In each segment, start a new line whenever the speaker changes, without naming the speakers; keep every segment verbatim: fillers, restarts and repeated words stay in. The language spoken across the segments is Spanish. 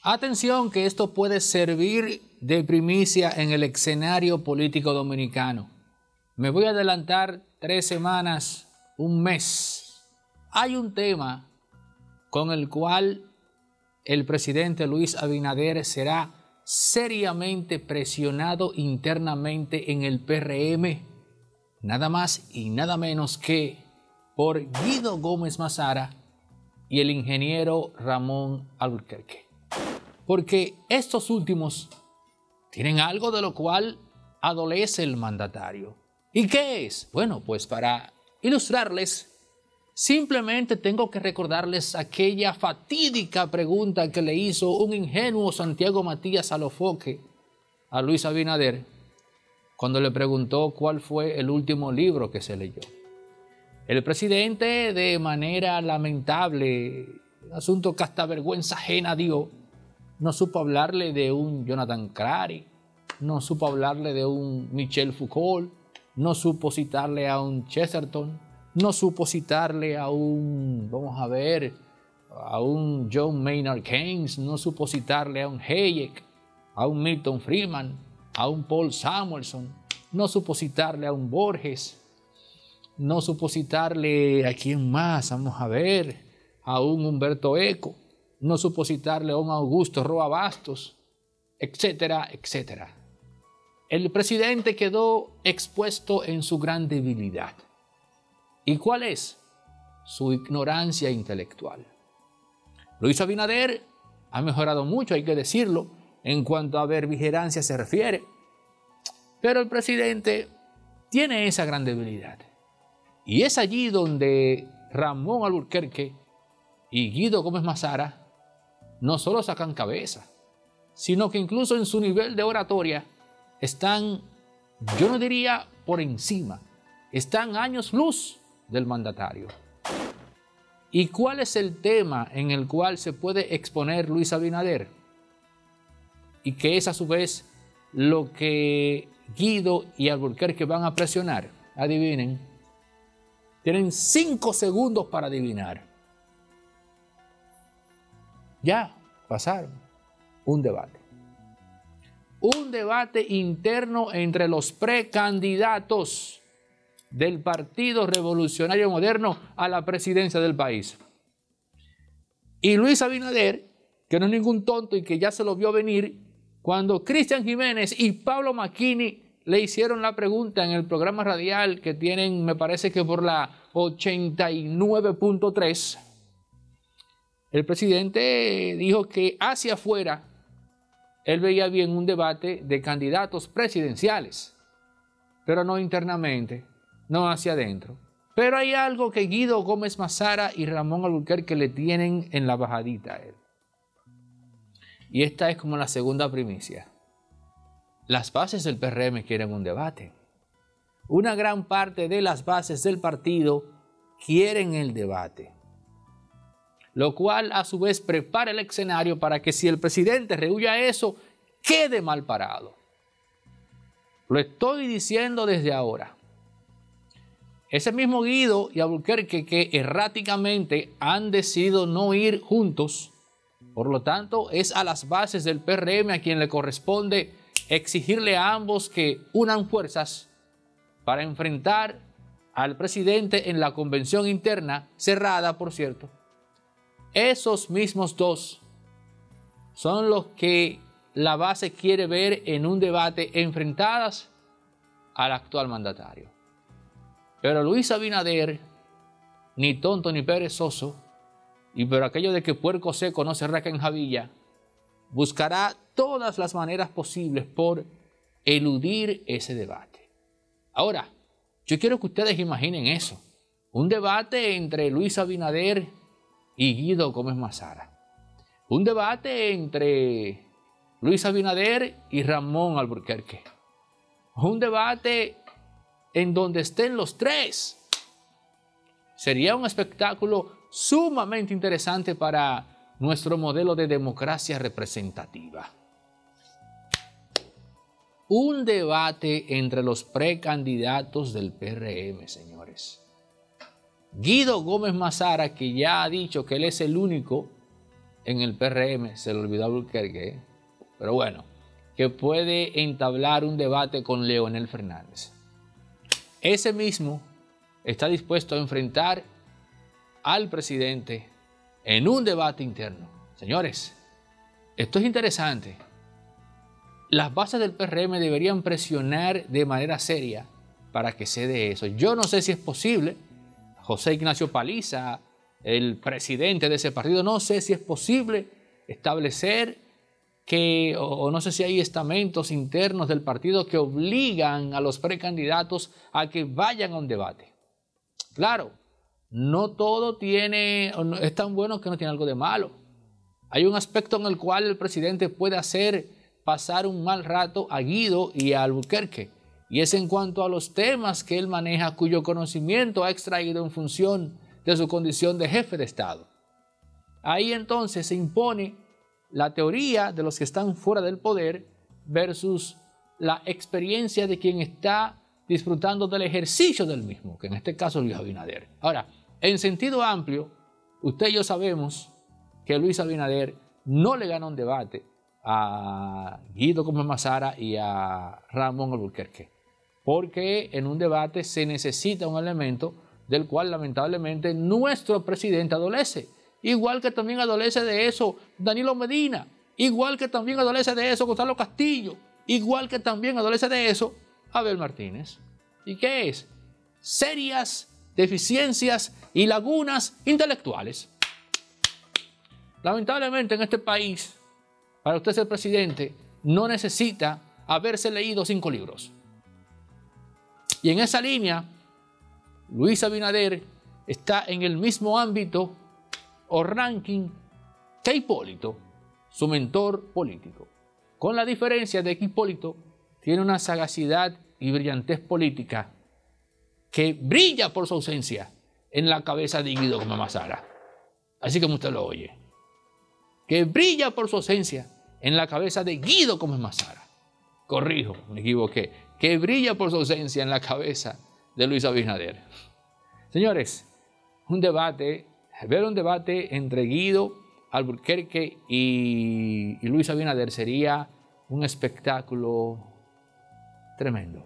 Atención, que esto puede servir de primicia en el escenario político dominicano. Me voy a adelantar tres semanas, un mes. Hay un tema con el cual el presidente Luis Abinader será seriamente presionado internamente en el P R M, nada más y nada menos que por Guido Gómez Mazara y el ingeniero Ramón Alburquerque. Porque estos últimos tienen algo de lo cual adolece el mandatario. ¿Y qué es? Bueno, pues para ilustrarles, simplemente tengo que recordarles aquella fatídica pregunta que le hizo un ingenuo Santiago Matías Alofoque a Luis Abinader cuando le preguntó cuál fue el último libro que se leyó. El presidente, de manera lamentable, asunto que hasta vergüenza ajena dio, no supo hablarle de un Jonathan Crary, no supo hablarle de un Michel Foucault, no supo citarle a un Chesterton, no supo citarle a un, vamos a ver, a un John Maynard Keynes, no supo citarle a un Hayek, a un Milton Friedman, a un Paul Samuelson, no supo citarle a un Borges, no supo citarle a quién más, vamos a ver, a un Humberto Eco, no supo citarle a un Augusto Roa Bastos, etcétera, etcétera. El presidente quedó expuesto en su gran debilidad. ¿Y cuál es? Su ignorancia intelectual. Luis Abinader ha mejorado mucho, hay que decirlo, en cuanto a verbigerancia se refiere, pero el presidente tiene esa gran debilidad. Y es allí donde Ramón Alburquerque y Guido Gómez Mazara no solo sacan cabeza, sino que incluso en su nivel de oratoria están, yo no diría por encima, están años luz del mandatario. ¿Y cuál es el tema en el cual se puede exponer Luis Abinader? Y que es a su vez lo que Guido y Alburquerque van a presionar. Adivinen. Tienen cinco segundos para adivinar. Ya pasaron. Un debate. Un debate interno entre los precandidatos del Partido Revolucionario Moderno a la presidencia del país. Y Luis Abinader, que no es ningún tonto y que ya se lo vio venir, cuando Cristian Jiménez y Pablo Macchini le hicieron la pregunta en el programa radial que tienen, me parece que por la ochenta y nueve punto tres, el presidente dijo que hacia afuera él veía bien un debate de candidatos presidenciales, pero no internamente, no hacia adentro. Pero hay algo que Guido Gómez Mazara y Ramón Alburquerque le tienen en la bajadita a él. Y esta es como la segunda primicia. Las bases del P R M quieren un debate. Una gran parte de las bases del partido quieren el debate, lo cual a su vez prepara el escenario para que si el presidente rehúye a eso, quede mal parado. Lo estoy diciendo desde ahora. Ese mismo Guido y Alburquerque que erráticamente han decidido no ir juntos, por lo tanto es a las bases del P R M a quien le corresponde exigirle a ambos que unan fuerzas para enfrentar al presidente en la convención interna, cerrada por cierto. Esos mismos dos son los que la base quiere ver en un debate enfrentadas al actual mandatario. Pero Luis Abinader, ni tonto ni perezoso, y por aquello de que puerco seco no se raca en jabilla, buscará todas las maneras posibles por eludir ese debate. Ahora, yo quiero que ustedes imaginen eso. Un debate entre Luis Abinader y Guido Gómez Mazara. Un debate entre Luis Abinader y Ramón Alburquerque. Un debate en donde estén los tres. Sería un espectáculo sumamente interesante para nuestro modelo de democracia representativa. Un debate entre los precandidatos del P R M, señores. Guido Gómez Mazara, que ya ha dicho que él es el único en el P R M, se le olvidó a Alburquerque, pero bueno, que puede entablar un debate con Leonel Fernández. Ese mismo está dispuesto a enfrentar al presidente en un debate interno. Señores, esto es interesante. Las bases del P R M deberían presionar de manera seria para que se dé eso. Yo no sé si es posible. José Ignacio Paliza, el presidente de ese partido, no sé si es posible establecer que, o, o no sé si hay estamentos internos del partido que obligan a los precandidatos a que vayan a un debate. Claro, no todo tiene, es tan bueno que no tiene algo de malo. Hay un aspecto en el cual el presidente puede hacer pasar un mal rato a Guido y a Alburquerque, y es en cuanto a los temas que él maneja, cuyo conocimiento ha extraído en función de su condición de jefe de Estado. Ahí entonces se impone la teoría de los que están fuera del poder versus la experiencia de quien está disfrutando del ejercicio del mismo, que en este caso es Luis Abinader. Ahora, en sentido amplio, usted y yo sabemos que Luis Abinader no le gana un debate a Guido Gómez Mazara y a Ramón Alburquerque, porque en un debate se necesita un elemento del cual lamentablemente nuestro presidente adolece, igual que también adolece de eso Danilo Medina, igual que también adolece de eso Gonzalo Castillo, igual que también adolece de eso Abel Martínez. ¿Y qué es? Serias deficiencias y lagunas intelectuales. Lamentablemente en este país, para usted ser presidente, no necesita haberse leído cinco libros. Y en esa línea, Luis Abinader está en el mismo ámbito o ranking que Hipólito, su mentor político. Con la diferencia de que Hipólito tiene una sagacidad y brillantez política que brilla por su ausencia en la cabeza de Guido Gómez Mazara. Así como usted lo oye. Que brilla por su ausencia en la cabeza de Guido Gómez Mazara. Corrijo, me equivoqué. Que brilla por su ausencia en la cabeza de Luis Abinader. Señores, un debate, ver un debate entre Guido, Alburquerque y, y Luis Abinader sería un espectáculo tremendo.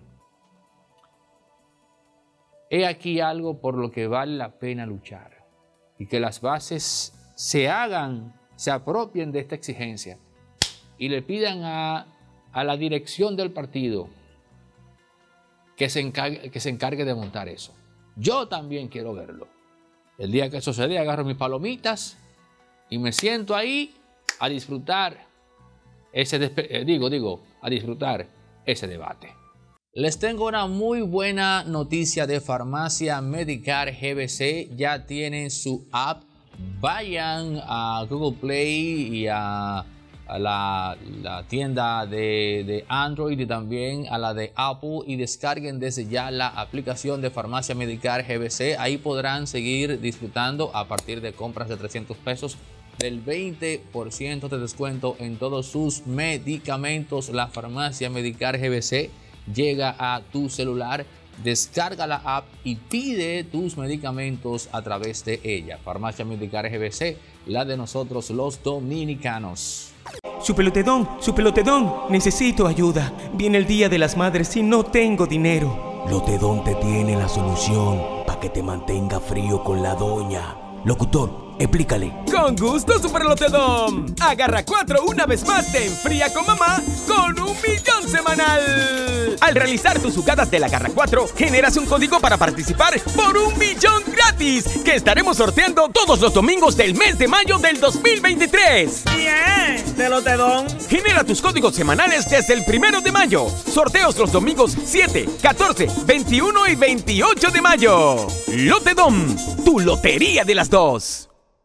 He aquí algo por lo que vale la pena luchar y que las bases se hagan, se apropien de esta exigencia y le pidan a, a la dirección del partido que se, encargue, que se encargue de montar eso. Yo también quiero verlo. El día que eso se dé, agarro mis palomitas y me siento ahí a disfrutar ese, eh, digo, digo, a disfrutar ese debate. Les tengo una muy buena noticia de Farmacia Medicare G B C. Ya tienen su app. Vayan a Google Play y a, a la, la tienda de, de Android y también a la de Apple y descarguen desde ya la aplicación de Farmacia Medicare G B C. Ahí podrán seguir disfrutando a partir de compras de trescientos pesos del veinte por ciento de descuento en todos sus medicamentos. La Farmacia Medicare G B C llega a tu celular, descarga la app y pide tus medicamentos a través de ella. Farmacia Medicare G B C, la de nosotros los dominicanos.
Su pelotedón, su pelotedón, necesito ayuda. Viene el Día de las Madres y no tengo dinero.
Lotedón te tiene la solución para que te mantenga frío con la doña. Locutor, explícale.
Con gusto, Super Lotedom. Agarra cuatro una vez más, te enfría con mamá con un millón semanal. Al realizar tus jugadas de la Agarra cuatro, generas un código para participar por un millón gratis que estaremos sorteando todos los domingos del mes de mayo del dos mil veintitrés.
Bien, de Lotedom.
Genera tus códigos semanales desde el primero de mayo. Sorteos los domingos siete, catorce, veintiuno y veintiocho de mayo. Lotedom, tu lotería de las dos.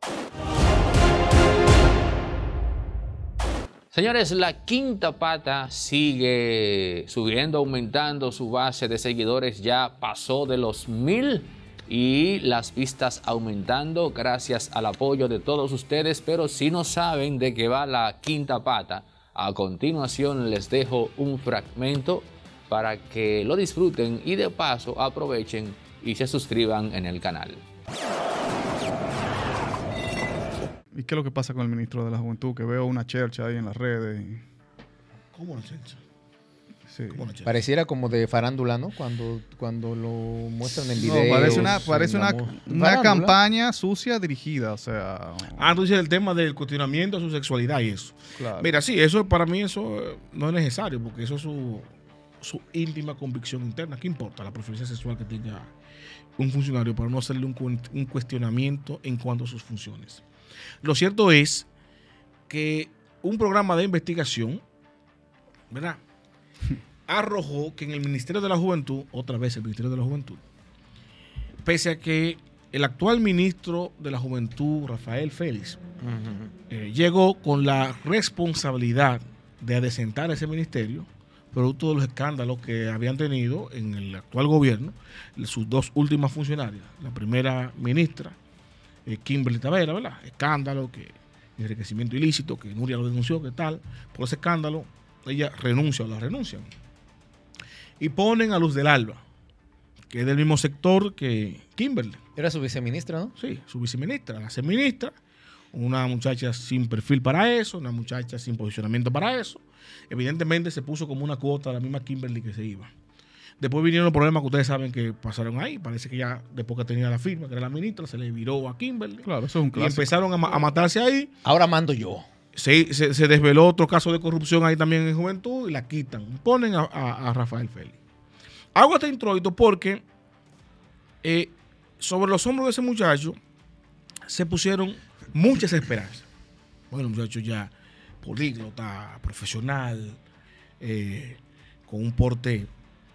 Señores, la Quinta Pata sigue subiendo, aumentando su base de seguidores. Ya pasó de los mil y las vistas aumentando gracias al apoyo de todos ustedes. Pero si no saben de qué va la Quinta Pata, a continuación les dejo un fragmento para que lo disfruten y de paso aprovechen y se suscriban en el canal.
¿Y qué es lo que pasa con el ministro de la Juventud? Que veo una chercha ahí en las redes. Y...
¿Cómo una chercha?
Sí.
¿Cómo una chercha?
Pareciera como de farándula, ¿no? Cuando, cuando lo muestran en videos.
No, parece una, parece una,
mu-
una campaña sucia dirigida, o sea...
Ah, tú dices el tema del cuestionamiento a su sexualidad y eso.
Claro.
Mira, sí, eso para mí eso eh, no es necesario, porque eso es su, su íntima convicción interna. ¿Qué importa la preferencia sexual que tenga un funcionario para no hacerle un, cu- un cuestionamiento en cuanto a sus funciones? Lo cierto es que un programa de investigación, ¿verdad?, arrojó que en el Ministerio de la Juventud, otra vez el Ministerio de la Juventud, pese a que el actual ministro de la Juventud, Rafael Félix, uh-huh. eh, llegó con la responsabilidad de adecentar ese ministerio, producto de los escándalos que habían tenido en el actual gobierno, sus dos últimas funcionarias, la primera ministra, eh, Kimberly Tavera, ¿verdad? Escándalo, que enriquecimiento ilícito, que Nuria lo denunció, que tal, por ese escándalo, ella renuncia o la renuncian. Y ponen a Luz del Alba, que es del mismo sector que Kimberly.
Era su viceministra, ¿no?
Sí, su viceministra, la ministra, una muchacha sin perfil para eso, una muchacha sin posicionamiento para eso. Evidentemente se puso como una cuota la misma Kimberly que se iba. Después vinieron los problemas que ustedes saben que pasaron ahí. Parece que ya después que tenía la firma, que era la ministra, se le viró a Kimberly.
Claro, eso es un clásico.
Y empezaron a, a matarse ahí.
Ahora mando yo.
Se, se, se desveló otro caso de corrupción ahí también en Juventud y la quitan. Ponen a, a, a Rafael Félix. Hago este introito porque eh, sobre los hombros de ese muchacho se pusieron muchas esperanzas. Bueno, el muchacho ya políglota, profesional, eh, con un porte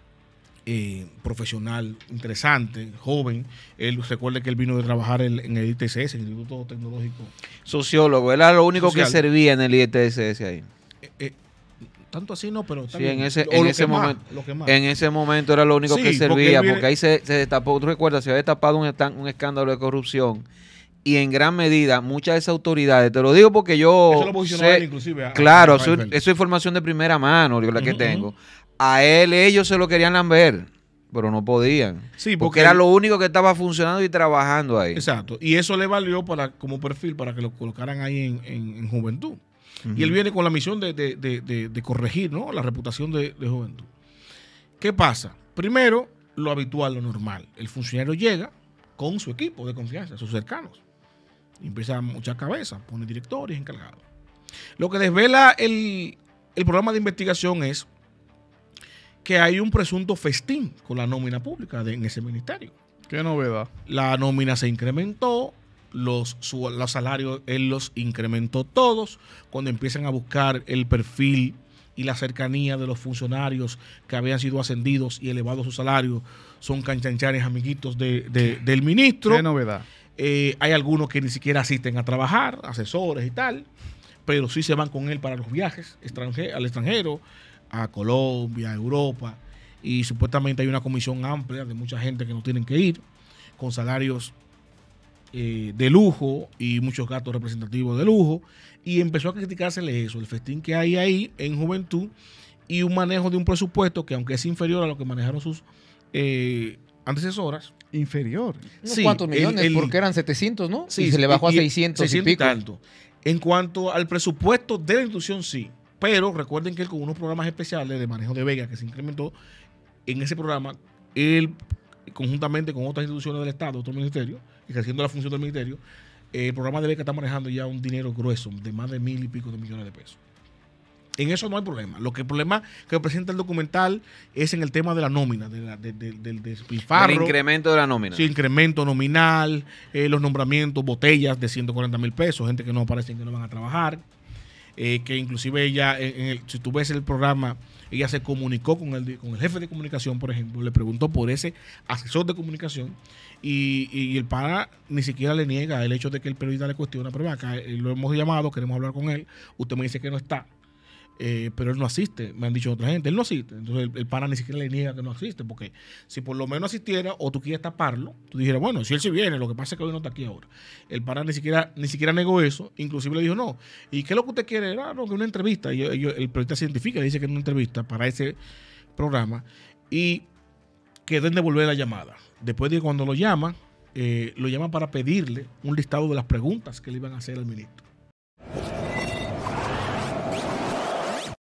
eh, profesional interesante, joven. Él recuerde que él vino de trabajar en, en el I T C S, el Instituto Tecnológico.
Sociólogo, era lo único
Social.
que servía en el I T S S ahí.
Eh, eh, tanto así no, pero
Sí, en ese,
o
en
lo
ese
que más,
momento,
lo que más.
en ese momento era lo único
Sí,
que
porque
servía,
él viene-
porque ahí se, se destapó, tú recuerdas, se había destapado un, estan- un escándalo de corrupción y en gran medida muchas de esas autoridades, te lo digo porque yo
Eso lo posicionó
sé-
él inclusive. a-
claro,
a
eso,
Rafael Félix.
eso es información de primera mano, yo la que
Ujú,
tengo.
ujú.
A él ellos se lo querían lamber, pero no podían.
Sí,
porque,
porque
era
él-
lo único que estaba funcionando y trabajando ahí.
Exacto. Y eso le valió para como perfil para que lo colocaran ahí en, en- en Juventud. Y él viene con la misión de, de- de- de- de corregir, ¿no?, la reputación de, de Juventud. ¿Qué pasa? Primero, lo habitual, lo normal. El funcionario llega con su equipo de confianza, sus cercanos. Y empieza a muchas cabezas, pone directores, encargados. Lo que desvela el, el programa de investigación es que hay un presunto festín con la nómina pública de, en ese ministerio.
Qué novedad.
La nómina se incrementó, los, su- los salarios él los incrementó todos. Cuando empiezan a buscar el perfil y la cercanía de los funcionarios que habían sido ascendidos y elevados sus salarios, son canchanchares amiguitos de, de- del ministro.
Qué novedad.
Eh, hay algunos que ni siquiera asisten a trabajar, asesores y tal, pero sí se van con él para los viajes extranje- al extranjero, a Colombia, a Europa, y supuestamente hay una comisión amplia de mucha gente que no tienen que ir, con salarios eh, de lujo y muchos gastos representativos de lujo, y empezó a criticársele eso, el festín que hay ahí en Juventud y un manejo de un presupuesto que, aunque es inferior a lo que manejaron sus eh, antecesoras,
Inferior.
Unos
sí,
cuantos
el-
millones,
el-
porque eran setecientos, ¿no?
Sí,
y se le bajó
y-
a seiscientos y,
seiscientos
pico.
tanto. En cuanto al presupuesto de la institución, sí. Pero recuerden que él, con unos programas especiales de manejo de Vega que se incrementó en ese programa, él, conjuntamente con otras instituciones del Estado, otros ministerios, ejerciendo la función del ministerio, eh, el programa de Vega está manejando ya un dinero grueso de más de mil y pico de millones de pesos. En eso no hay problema. Lo que el problema que presenta el documental es en el tema de la nómina, de la, de, de- del despilfarro.
El incremento de la nómina.
Sí, incremento nominal, eh, los nombramientos, botellas de ciento cuarenta mil pesos, gente que no aparecen, que no van a trabajar, eh, que inclusive ella, en el- si tú ves el programa, ella se comunicó con el, con el jefe de comunicación, por ejemplo, le preguntó por ese asesor de comunicación y, y el pana ni siquiera le niega el hecho de que el periodista le cuestiona, pero ven acá, eh, lo hemos llamado, queremos hablar con él, usted me dice que no está. Eh, pero él no asiste, me han dicho otra gente, él no asiste, entonces el, el pana ni siquiera le niega que no asiste, porque si por lo menos asistiera o tú quieres taparlo, tú dijeras, bueno, si él sí viene, lo que pasa es que hoy no está aquí ahora. El pana ni siquiera ni siquiera negó eso, inclusive le dijo, no, ¿y qué es lo que usted quiere? Ah, no, que una entrevista, y yo- yo- el periodista se identifica, le dice que es una entrevista para ese programa, y quedó en devolver la llamada. Después de cuando lo llama, eh, lo llaman para pedirle un listado de las preguntas que le iban a hacer al ministro.